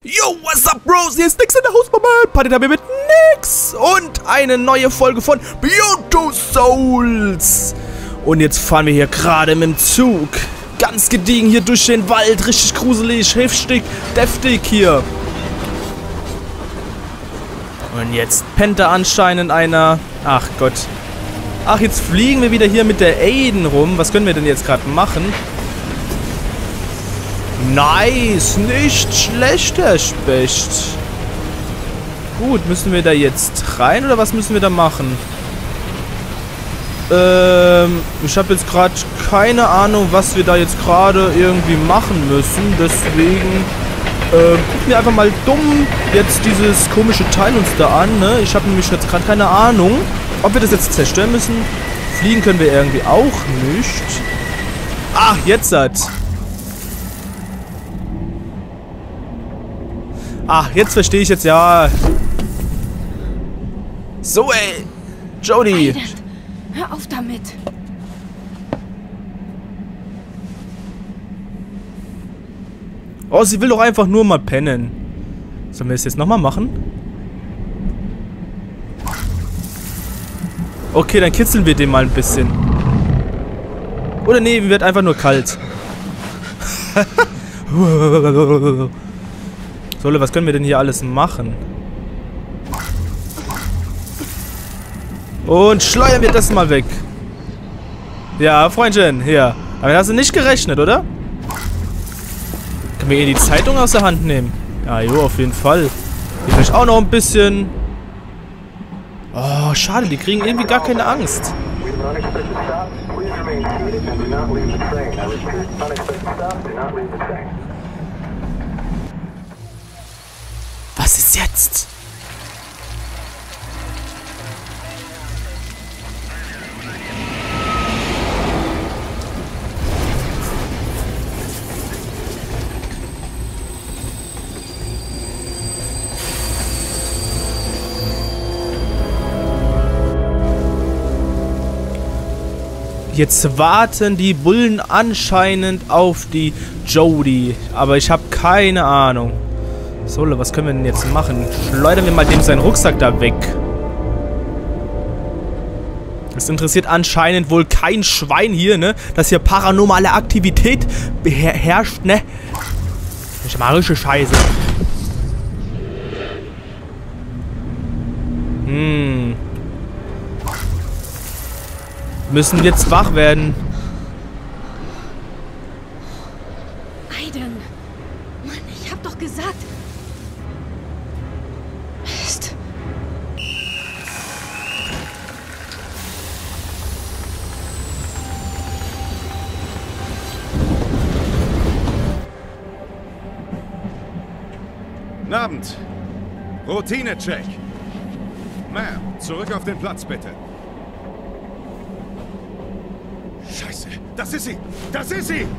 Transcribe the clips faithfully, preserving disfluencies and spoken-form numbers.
Yo, what's up, Bros? Hier ist Nix in der Hausmama. Party dabei mit Nix. Und eine neue Folge von Beyond Two Souls. Und jetzt fahren wir hier gerade mit dem Zug. Ganz gediegen hier durch den Wald. Richtig gruselig, heftig, deftig hier. Und jetzt pennt da anscheinend einer. Ach Gott. Ach, jetzt fliegen wir wieder hier mit der Aiden rum. Was können wir denn jetzt gerade machen? Nice, nicht schlecht, Herr Specht. Gut, müssen wir da jetzt rein oder was müssen wir da machen? Ähm, ich habe jetzt gerade keine Ahnung, was wir da jetzt gerade irgendwie machen müssen. Deswegen ähm, gucken wir einfach mal dumm jetzt dieses komische Teil uns da an. Ne? Ich habe nämlich jetzt gerade keine Ahnung, ob wir das jetzt zerstören müssen. Fliegen können wir irgendwie auch nicht. Ach, jetzt hat. Ach, jetzt verstehe ich jetzt, ja. So, ey. Jodie. Aiden, hör auf damit. Oh, sie will doch einfach nur mal pennen. Sollen wir das jetzt nochmal machen? Okay, dann kitzeln wir den mal ein bisschen. Oder nee, wird einfach nur kalt. Solle, was können wir denn hier alles machen? Und schleudern wir das mal weg. Ja, Freundchen, hier. Aber hast du nicht gerechnet, oder? Können wir ihr die Zeitung aus der Hand nehmen? Ja, jo, auf jeden Fall. Hier vielleicht auch noch ein bisschen. Oh, schade, die kriegen irgendwie gar keine Angst. Was ist jetzt? Jetzt warten die Bullen anscheinend auf die Jodie. Aber ich habe keine Ahnung. Solo, was können wir denn jetzt machen? Schleudern wir mal dem seinen Rucksack da weg. Das interessiert anscheinend wohl kein Schwein hier, ne? Dass hier paranormale Aktivität beherrscht, ne? Das ist mal richtig Scheiße. Hm. Müssen jetzt wach werden. Aiden. Mann, ich hab doch gesagt. Mist. Guten Abend. Routine-Check. Ma'am, zurück auf den Platz, bitte. Scheiße, das ist sie! Das ist sie!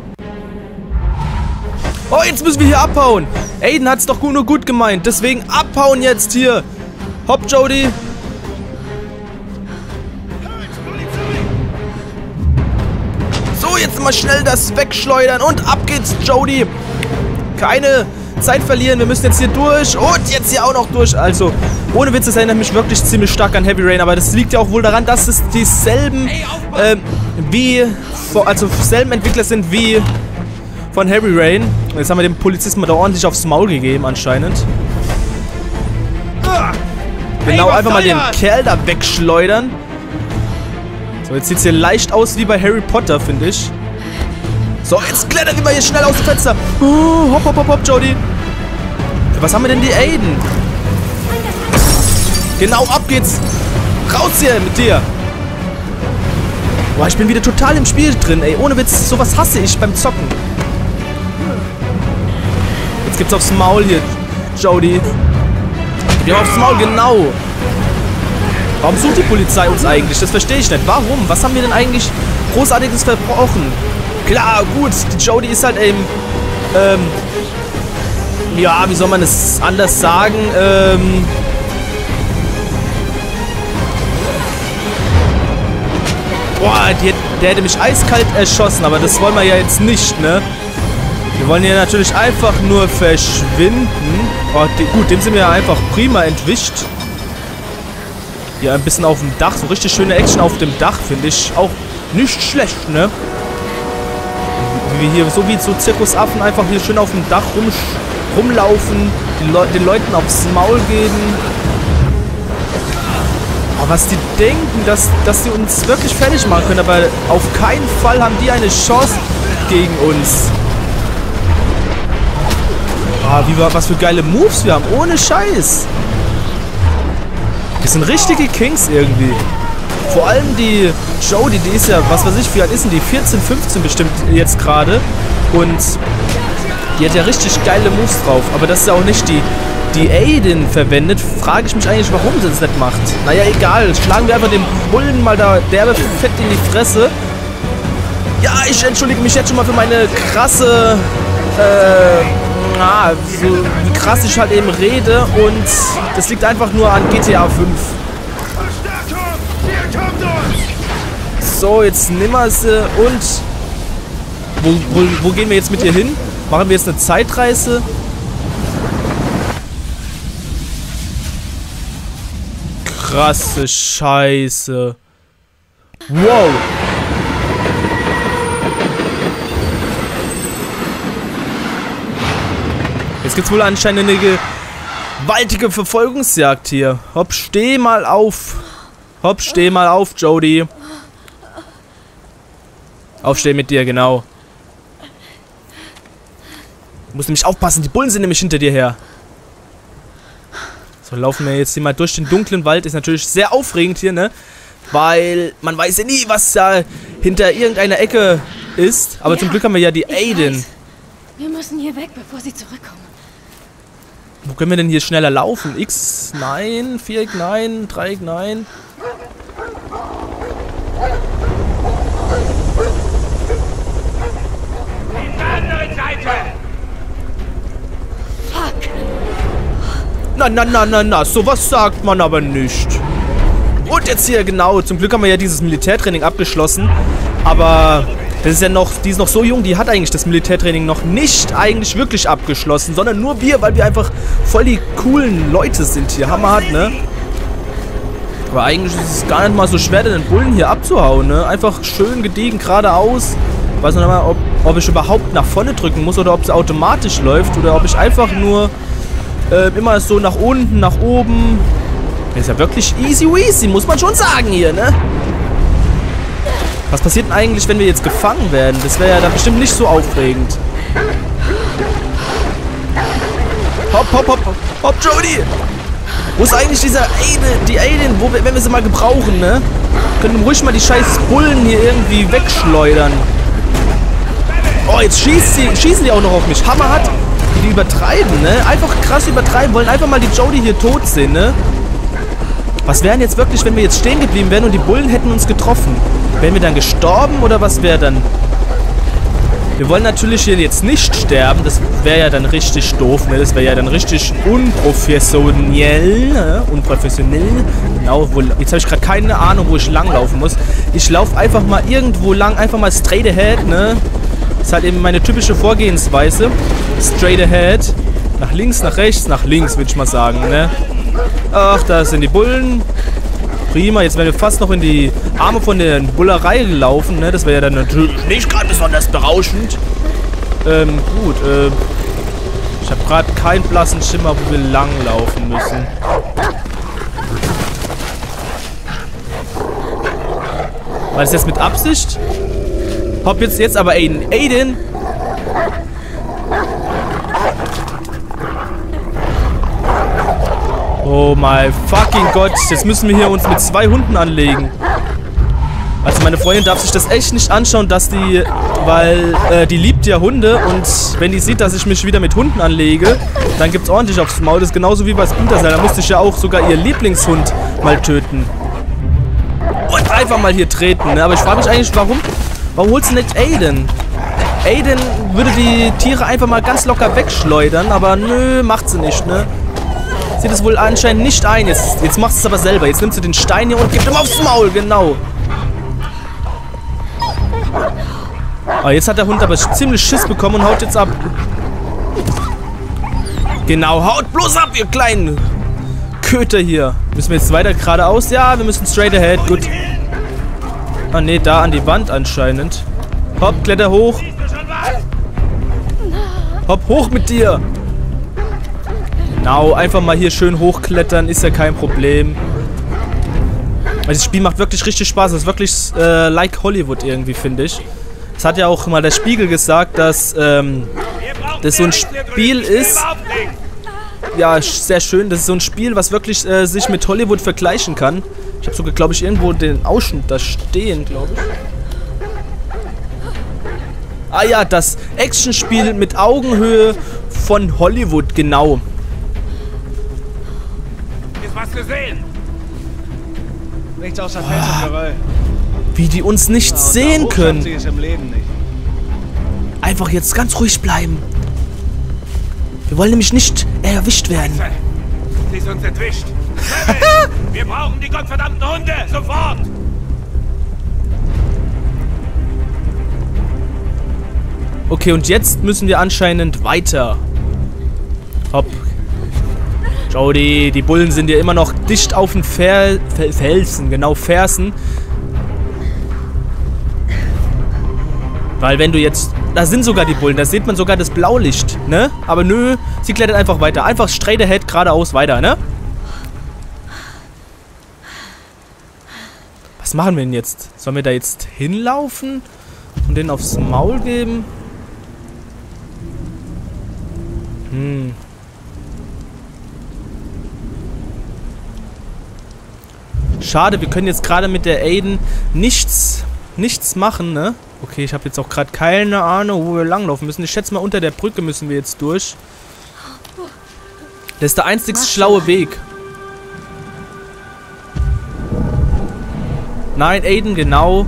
Oh, jetzt müssen wir hier abhauen. Aiden hat's doch nur gut gemeint. Deswegen abhauen jetzt hier. Hopp, Jodie. So, jetzt mal schnell das wegschleudern. Und ab geht's, Jodie. Keine Zeit verlieren. Wir müssen jetzt hier durch. Und jetzt hier auch noch durch. Also, ohne Witz, das erinnert mich wirklich ziemlich stark an Heavy Rain. Aber das liegt ja auch wohl daran, dass es dieselben, ähm, wie, also selben Entwickler sind wie von Heavy Rain. Jetzt haben wir dem Polizisten mal da ordentlich aufs Maul gegeben, anscheinend. Genau, einfach mal den Kerl da wegschleudern. So, jetzt sieht es hier leicht aus wie bei Harry Potter, finde ich. So, jetzt klettern wir mal hier schnell aus dem Fenster. Oh, hopp, hopp, hopp, hopp, Jodie. Was haben wir denn, die Aiden? Genau, ab geht's. Raus hier mit dir. Boah, ich bin wieder total im Spiel drin, ey. Ohne Witz, sowas hasse ich beim Zocken. Jetzt gibt's aufs Maul hier, Jodie. Gib aufs Maul, genau. Warum sucht die Polizei uns eigentlich? Das verstehe ich nicht. Warum? Was haben wir denn eigentlich Großartiges verbrochen? Klar, gut, die Jodie ist halt eben, ähm, ja, wie soll man es anders sagen, ähm, boah, die, der hätte mich eiskalt erschossen, aber das wollen wir ja jetzt nicht, ne? Wir wollen hier natürlich einfach nur verschwinden. Oh, die, gut, dem sind wir ja einfach prima entwischt. Hier ein bisschen auf dem Dach. So richtig schöne Action auf dem Dach, finde ich auch nicht schlecht, ne? Wie wir hier, so wie so Zirkusaffen, einfach hier schön auf dem Dach rum, rumlaufen, den, Le den Leuten aufs Maul geben. Oh, was die denken, dass, dass die uns wirklich fertig machen können, aber auf keinen Fall haben die eine Chance gegen uns. Ah, wie wir, was für geile Moves wir haben, ohne Scheiß. Wir sind richtige Kings irgendwie. Vor allem die Jodie, die ist ja, was weiß ich, wie alt ist denn die? vierzehn, fünfzehn bestimmt jetzt gerade. Und die hat ja richtig geile Moves drauf. Aber das ist ja auch nicht die, die Aiden verwendet. Frage ich mich eigentlich, warum sie das nicht macht. Naja, egal. Schlagen wir einfach den Bullen mal da derbe fett in die Fresse. Ja, ich entschuldige mich jetzt schon mal für meine krasse, äh, na, so wie krass ich halt eben rede. Und das liegt einfach nur an G T A fünf. So, jetzt nehmen wir sie und wo, wo, wo gehen wir jetzt mit ihr hin? Machen wir jetzt eine Zeitreise? Krasse Scheiße. Wow. Jetzt gibt's wohl anscheinend eine gewaltige Verfolgungsjagd hier. Hopp, steh mal auf. Hopp, steh mal auf, Jodie. Aufstehen mit dir, genau. Du musst nämlich aufpassen, die Bullen sind nämlich hinter dir her. So, laufen wir jetzt hier mal durch den dunklen Wald. Ist natürlich sehr aufregend hier, ne? Weil man weiß ja nie, was da hinter irgendeiner Ecke ist. Aber ja, zum Glück haben wir ja die Aiden. Wir müssen hier weg, bevor sie zurückkommen. Wo können wir denn hier schneller laufen? X, nein, Viereck, nein, Dreieck, nein. Na, na, na, na, na, sowas sagt man aber nicht. Und jetzt hier, genau, zum Glück haben wir ja dieses Militärtraining abgeschlossen. Aber das ist ja noch, die ist noch so jung, die hat eigentlich das Militärtraining noch nicht eigentlich wirklich abgeschlossen, sondern nur wir, weil wir einfach voll die coolen Leute sind hier. Hammerhart, ne? Aber eigentlich ist es gar nicht mal so schwer, den Bullen hier abzuhauen, ne? Einfach schön gediegen, geradeaus. Ich weiß noch mal, ob, ob ich überhaupt nach vorne drücken muss oder ob es automatisch läuft oder ob ich einfach nur äh, immer so nach unten, nach oben. Das ist ja wirklich easy weasy, muss man schon sagen hier, ne? Was passiert denn eigentlich, wenn wir jetzt gefangen werden? Das wäre ja dann bestimmt nicht so aufregend. Hopp, hopp, hopp, hopp, hopp, Jodie! Wo ist eigentlich dieser Aiden, die Aiden, wo wir, wenn wir sie mal gebrauchen, ne? Können wir ruhig mal die scheiß Bullen hier irgendwie wegschleudern. Oh, jetzt schießt sie, schießen die auch noch auf mich. Hammerhart, die übertreiben, ne? Einfach krass übertreiben, wollen einfach mal die Jodie hier tot sehen, ne? Was wären jetzt wirklich, wenn wir jetzt stehen geblieben wären und die Bullen hätten uns getroffen? Wären wir dann gestorben oder was wäre dann? Wir wollen natürlich hier jetzt nicht sterben. Das wäre ja dann richtig doof, ne? Das wäre ja dann richtig unprofessionell. Ne? Unprofessionell. Genau, wo, jetzt habe ich gerade keine Ahnung, wo ich langlaufen muss. Ich laufe einfach mal irgendwo lang, einfach mal straight ahead, ne? Das ist halt eben meine typische Vorgehensweise. Straight ahead. Nach links, nach rechts, nach links, würde ich mal sagen, ne? Ach, da sind die Bullen. Prima, jetzt werden wir fast noch in die Arme von der Bullerei gelaufen, ne? Das wäre ja dann natürlich nicht gerade besonders berauschend. Ähm, gut, äh, ich habe gerade keinen blassen Schimmer, wo wir langlaufen müssen. War das jetzt mit Absicht? Hopp, jetzt, jetzt aber Aiden. Aiden! Oh mein fucking Gott, jetzt müssen wir hier uns mit zwei Hunden anlegen. Also meine Freundin darf sich das echt nicht anschauen, dass die, weil äh, die liebt ja Hunde und wenn die sieht, dass ich mich wieder mit Hunden anlege, dann gibt's ordentlich aufs Maul. Das ist genauso wie bei Splinter Cell, da musste ich ja auch sogar ihr Lieblingshund mal töten. Und einfach mal hier treten, ne? Aber ich frage mich eigentlich, warum, warum holst du nicht Aiden? Aiden würde die Tiere einfach mal ganz locker wegschleudern, aber nö, macht sie nicht, ne? Sieht es wohl anscheinend nicht ein. Jetzt, jetzt machst du es aber selber. Jetzt nimmst du den Stein hier und gibst ihm aufs Maul. Genau. Ah, jetzt hat der Hund aber ziemlich Schiss bekommen und haut jetzt ab. Genau, haut bloß ab, ihr kleinen Köter hier. Müssen wir jetzt weiter geradeaus? Ja, wir müssen straight ahead. Gut. Ah, ne, da an die Wand anscheinend. Hopp, kletter hoch. Hopp, hoch mit dir. Genau, einfach mal hier schön hochklettern. Ist ja kein Problem. Das Spiel macht wirklich richtig Spaß. Das ist wirklich äh, like Hollywood irgendwie, finde ich. Das hat ja auch mal der Spiegel gesagt, dass ähm, das so ein Spiel ist. Ja, sehr schön. Das ist so ein Spiel, was wirklich äh, sich mit Hollywood vergleichen kann. Ich habe sogar, glaube ich, irgendwo den Ausschnitt da stehen, glaube ich. Ah ja, das Actionspiel mit Augenhöhe von Hollywood, genau. Ist was gesehen? Nichts außer Fels und Geröll. Wie die uns nicht Ja, sehen können. Sie es im Leben nicht. Einfach jetzt ganz ruhig bleiben. Wir wollen nämlich nicht erwischt werden. Sie ist uns entwischt. Wir brauchen die gottverdammten Hunde! Sofort! Okay, und jetzt müssen wir anscheinend weiter. Hopp. Jody, die Bullen sind ja immer noch dicht auf den Fel Fel Felsen, genau, Fersen. Weil wenn du jetzt... Da sind sogar die Bullen, da sieht man sogar das Blaulicht, ne? Aber nö, sie klettert einfach weiter. Einfach straight ahead, geradeaus weiter, ne? Was machen wir denn jetzt? Sollen wir da jetzt hinlaufen und den aufs Maul geben? Hm. Schade, wir können jetzt gerade mit der Aiden nichts, nichts machen, ne? Okay, ich habe jetzt auch gerade keine Ahnung, wo wir langlaufen müssen. Ich schätze mal, unter der Brücke müssen wir jetzt durch. Das ist der einzig schlaue Weg. Nein, Aiden, genau.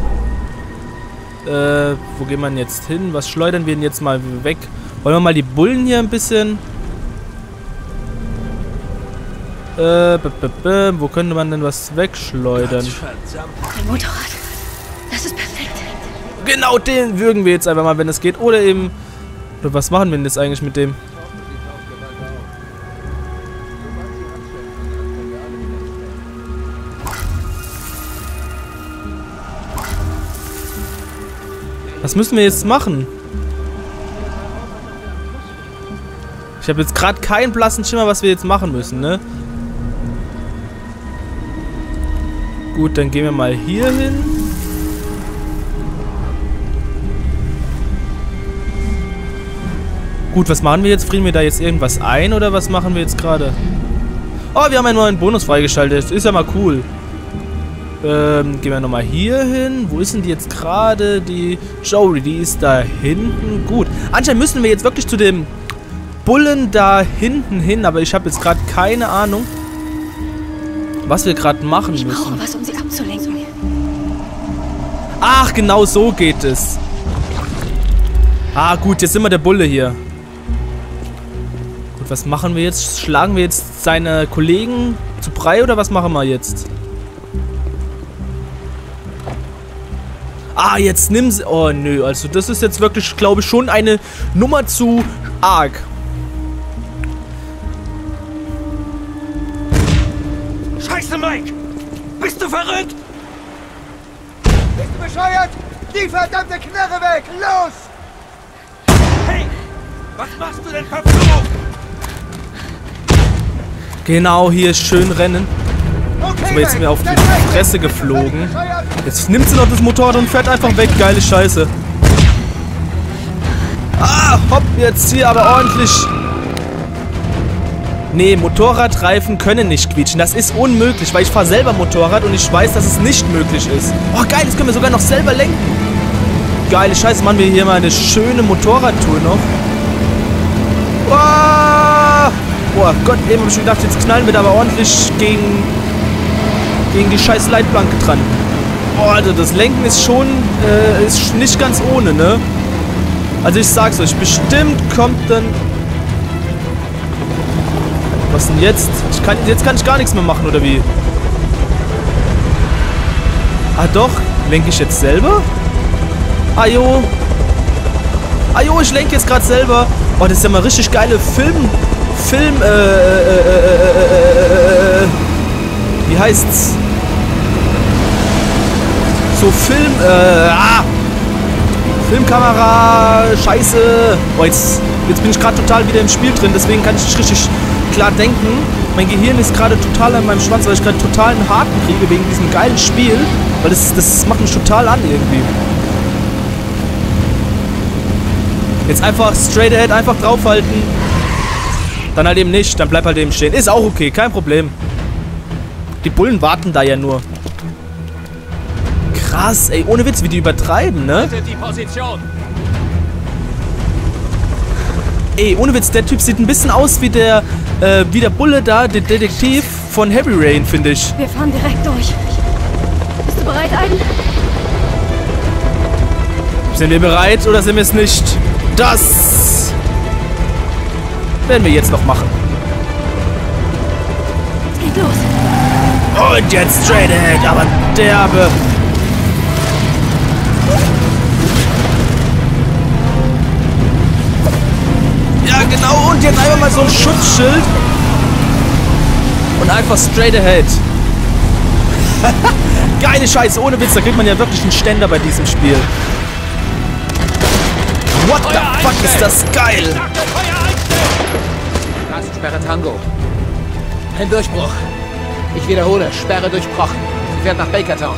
Äh, wo gehen wir denn jetzt hin? Was schleudern wir denn jetzt mal weg? Wollen wir mal die Bullen hier ein bisschen... Äh, b -b -b wo könnte man denn was wegschleudern? Ein Motorrad. Das ist perfekt. Genau, den würgen wir jetzt einfach mal, wenn es geht. Oder eben... Oder was machen wir denn jetzt eigentlich mit dem? Was müssen wir jetzt machen? Ich habe jetzt gerade keinen blassen Schimmer, was wir jetzt machen müssen, ne? Gut, dann gehen wir mal hier hin. Gut, was machen wir jetzt? Frieren wir da jetzt irgendwas ein oder was machen wir jetzt gerade? Oh, wir haben einen neuen Bonus freigeschaltet. Ist ja mal cool. Ähm, gehen wir nochmal hier hin. Wo ist denn die jetzt gerade? Die Jody, die ist da hinten. Gut. Anscheinend müssen wir jetzt wirklich zu dem Bullen da hinten hin. Aber ich habe jetzt gerade keine Ahnung, was wir gerade machen Ich müssen. brauche was, um sie abzulenken. Ach, genau so geht es. Ah, gut, jetzt sind wir der Bulle hier. Gut, was machen wir jetzt? Schlagen wir jetzt seine Kollegen zu Brei oder was machen wir jetzt? Ah, jetzt nimm sie... Oh, nö, also das ist jetzt wirklich, glaube ich, schon eine Nummer zu arg. Scheiße, Mike! Bist du verrückt? Bist du bescheuert? Die verdammte Knarre weg! Los! Hey! Was machst du denn, verflucht? Genau, hier schön rennen. Okay, So, jetzt sind wir auf die Fresse geflogen. Jetzt nimmt sie noch das Motorrad und fährt einfach weg. Geile Scheiße. Ah, hopp, jetzt hier aber ordentlich. Nee, Motorradreifen können nicht quietschen. Das ist unmöglich, weil ich fahre selber Motorrad und ich weiß, dass es nicht möglich ist. Oh, geil, jetzt können wir sogar noch selber lenken. Geile Scheiße, machen wir hier mal eine schöne Motorradtour noch. Oh, boah, Gott, eben hab ich schon gedacht, jetzt knallen wir da aber ordentlich gegen, gegen die scheiß Leitplanke dran. Boah, Alter, das Lenken ist schon, äh, ist nicht ganz ohne, ne? Also ich sag's euch, bestimmt kommt dann... Was denn jetzt? Ich kann, jetzt kann ich gar nichts mehr machen, oder wie? Ah doch, lenke ich jetzt selber? Ajo. Ajo, ich lenke jetzt gerade selber. Oh, das ist ja mal richtig geile Film... Film, äh, äh, äh, äh, äh, wie heißt's? So Film, äh, ah! Filmkamera, Scheiße. Oh, jetzt, jetzt bin ich gerade total wieder im Spiel drin, deswegen kann ich nicht richtig klar denken. Mein Gehirn ist gerade total an meinem Schwanz, weil ich gerade total einen Haken kriege wegen diesem geilen Spiel. Weil das, das macht mich total an irgendwie. Jetzt einfach straight ahead, einfach draufhalten. Dann halt eben nicht, dann bleib halt eben stehen. Ist auch okay, kein Problem. Die Bullen warten da ja nur. Krass, ey, ohne Witz, wie die übertreiben, ne? Die Position. Ey, ohne Witz, der Typ sieht ein bisschen aus wie der, äh, wie der Bulle da, der Detektiv von Heavy Rain, finde ich. Wir fahren direkt durch. Bist du bereit, Aiden? Sind wir bereit oder sind wir es nicht? Das werden wir jetzt noch machen. Es geht los. Und jetzt straight ahead, aber derbe. Ja, genau. Und jetzt einfach mal so ein Schutzschild. Und einfach straight ahead. Geile Scheiße. Ohne Witz, da kriegt man ja wirklich einen Ständer bei diesem Spiel. What the fuck ist das geil? Straßensperre Tango. Ein Durchbruch. Ich wiederhole, Sperre durchbrochen. Sie fährt nach Bakertown.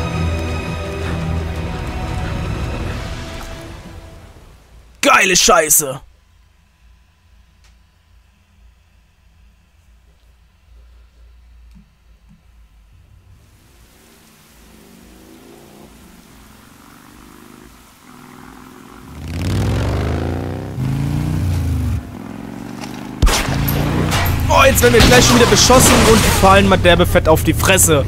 Geile Scheiße. Oh, jetzt werden wir gleich schon wieder beschossen und fallen mal derbe fett auf die Fresse.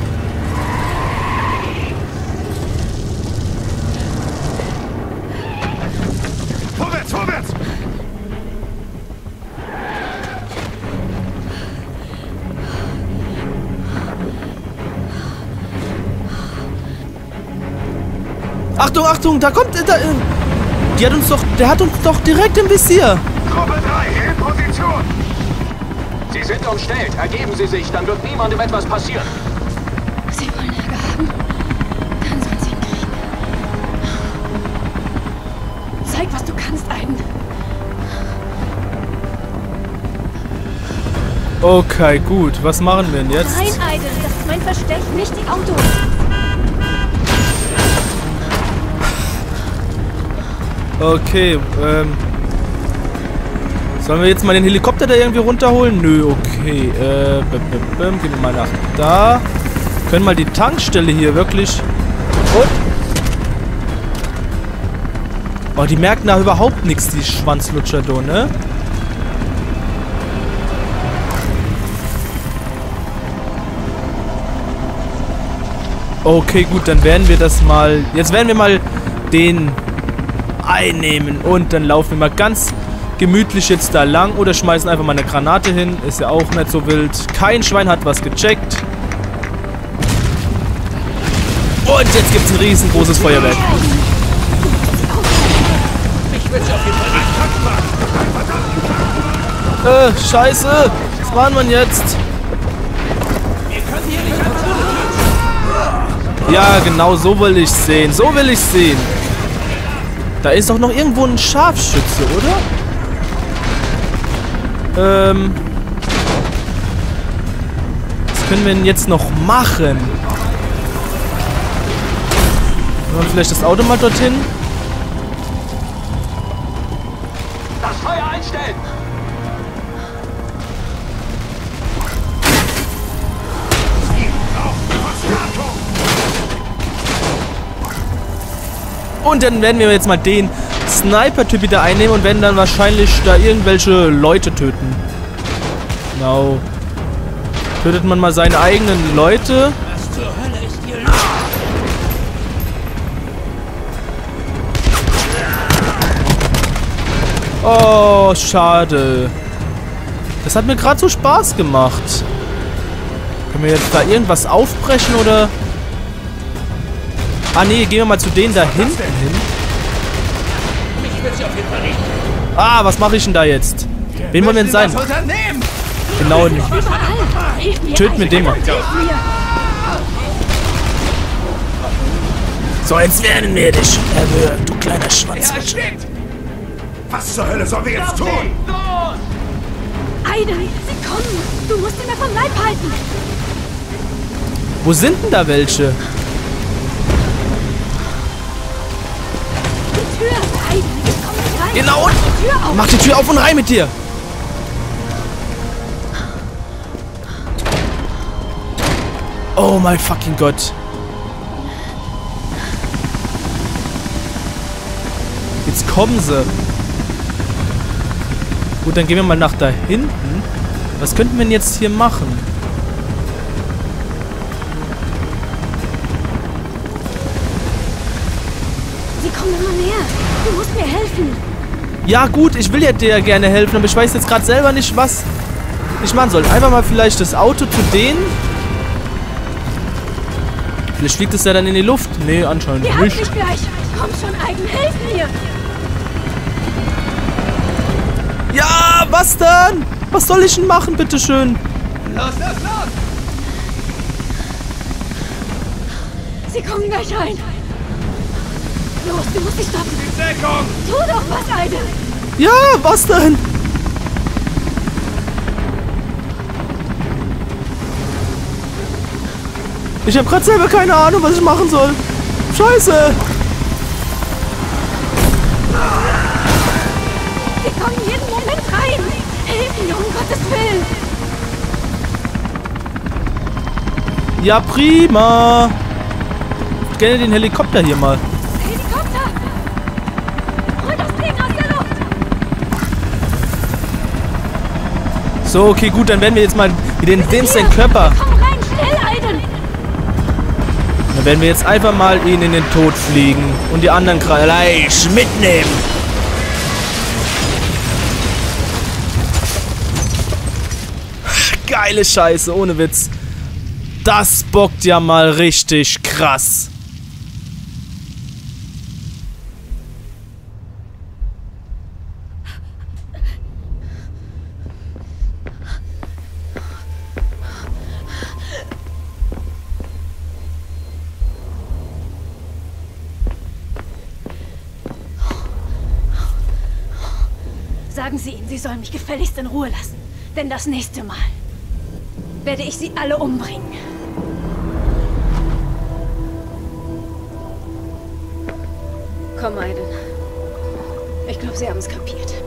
Vorwärts, vorwärts! Achtung, Achtung, da kommt... Da, äh, die hat uns doch... Der hat uns doch direkt im Visier. Gruppe drei, in Position! Sie sind umstellt. Ergeben Sie sich, dann wird niemandem etwas passieren. Sie wollen Ärger haben. Dann sollen sie ihn kriegen. Zeig, was du kannst, Aiden. Okay, gut. Was machen wir denn jetzt? Nein, Aiden, das ist mein Versteck, nicht die Autos. Okay, ähm... sollen wir jetzt mal den Helikopter da irgendwie runterholen? Nö, okay. Äh, bim, bim, bim. Gehen wir mal nach da. Können mal die Tankstelle hier wirklich... Und... Oh, die merken da überhaupt nichts, die Schwanzlutscher da, ne? Okay, gut, dann werden wir das mal... Jetzt werden wir mal den einnehmen. Und dann laufen wir mal ganz... gemütlich jetzt da lang oder schmeißen einfach mal eine Granate hin. Ist ja auch nicht so wild. Kein Schwein hat was gecheckt. Und jetzt gibt es ein riesengroßes Feuerwerk. Ich will auf jeden Äh, Fall scheiße. Was machen wir jetzt? Ja, genau so will ich sehen. So will ich sehen. Da ist doch noch irgendwo ein Scharfschütze, oder? Ähm. Was können wir denn jetzt noch machen? Machen wir vielleicht das Auto mal dorthin? Das Feuer einstellen! Und dann werden wir jetzt mal den Sniper-Typ wieder einnehmen und werden dann wahrscheinlich da irgendwelche Leute töten. Genau. Tötet man mal seine eigenen Leute. Was zur Hölle ist hier los? Oh, schade. Das hat mir gerade so Spaß gemacht. Können wir jetzt da irgendwas aufbrechen oder... Ah, nee, gehen wir mal zu denen da hinten hin. wird sie auf jeden Fall nicht. Ah, was mache ich denn da jetzt? Wen wollen wir denn sein? Genau nicht. Überall. Hilf mir, Töten wir den mal. Hilf mir. So, jetzt werden wir dich erhöhen, du kleiner Schwanz. Was zur Hölle sollen wir jetzt tun? Aiden, sie kommen. Du musst ihn mir vom Leib halten. Wo sind denn da welche? Die Tür. Aiden, ich komm nicht rein. Genau. Die Tür auf. Mach die Tür auf und rein mit dir. Oh mein fucking Gott. Jetzt kommen sie. Gut, dann gehen wir mal nach da hinten. Was könnten wir denn jetzt hier machen? Sie kommen immer näher. Du musst mir helfen. Ja gut, ich will ja dir gerne helfen, aber ich weiß jetzt gerade selber nicht, was ich machen soll. Einfach mal vielleicht das Auto zu denen. Vielleicht fliegt es ja dann in die Luft. Nee, anscheinend Wir haben nicht. dich gleich. Komm schon, Aiden, hilf mir. Ja, was denn? Was soll ich denn machen, bitteschön? Los, los, los! Sie kommen gleich rein. Los, du musst dich stoppen. Deckung! Tu doch was, Aiden. Ja, was denn? Ich habe gerade selber keine Ahnung, was ich machen soll. Scheiße. Sie kommen jeden Moment rein. Hilf mir, um Gottes Willen. Ja, prima. Ich kenne den Helikopter hier mal. Helikopter. Hol das Ding aus der Luft. So, okay, gut, dann werden wir jetzt mal den dem sein Hier. Körper. Komm rein, schnell, Aiden. Dann werden wir jetzt einfach mal ihn in den Tod fliegen und die anderen gleich mitnehmen. Geile Scheiße, ohne Witz. Das bockt ja mal richtig krass. Sagen Sie ihnen, Sie sollen mich gefälligst in Ruhe lassen. Denn das nächste Mal werde ich sie alle umbringen. Komm, Aiden. Ich glaube, Sie haben es kapiert.